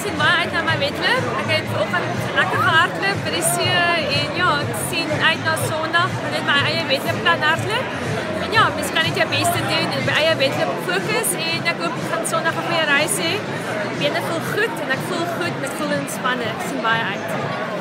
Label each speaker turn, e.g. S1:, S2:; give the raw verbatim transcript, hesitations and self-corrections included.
S1: sien baie uit na my wedloop. Ek het vanoggend lekker gehardloop by die see en ja, ek sien uit na Sondag net my eie wedloopplan hardloop. En ja, mens kan net jou beste doen en by eie wedloop fokus en ek hoop ek gaan Sondag 'n goeie reis hê. My bene voel goed en ek voel goed en ek voel ontspanne. Ek sien baie uit.